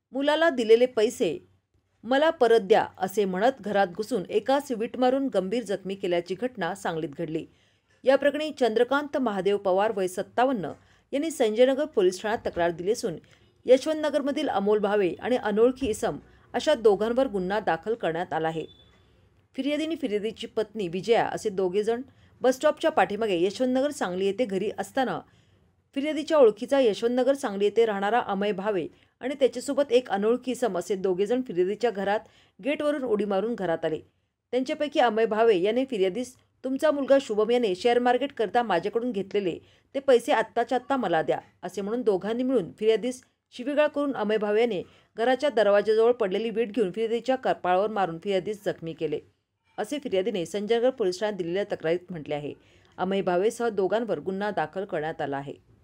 मुलाला दिलेले पैसे मला परत द्या असे म्हणत घरात घुसून एकास वीट मारून गंभीर जखमी केल्याची घटना सांगलीत घडली। या प्रकरणी चंद्रकांत महादेव पवार वय 57 यांनी संजयनगर पोलीस ठाण्यात तक्रार दिली असून यशवंतनगरमधील अमोल भावे आणि अनोळखी इसम अशा दोघांवर गुन्हा दाखल करण्यात आला आहे। फिर्यादीने फिर्यादीची पत्नी विजया असे दोघे जण बसस्टॉपच्या पाठीमागे यशवंतनगर सांगली येथे घरी असताना फिर्यादीच्या ओळखीचा यशवंतनगर सांगली येथे राहणारा अमय भावे आणि त्याच्यासोबत एक अनोळखी इसम असे दोघे जण फिर्यादीच्या घरात गेटवरून उडी मारून घरात आले। त्यांच्यापैकी अमय भावे याने फिर्यादीस तुमचा मुलगा शुभम याने शेअर मार्केट करता माझ्याकडून घेतलेले ते पैसे आत्ताच्या आत्ता मला द्या असे म्हणून दोघांनी मिळून फिर्यादीस शिवीगाळ करून अमय भावे याने घराच्या दरवाजाजवळ पडलेली वीट घेऊन फिर्यादीच्या कपाळावर मारून फिर्यादीस जखमी केले असे फिर्यादीने संजयनगर पोलीस ठाण्यात दिलेल्या तक्रारीत म्हटले आहे। अमय भावेसह दोघांवर गुन्हा दाखल करण्यात आला आहे।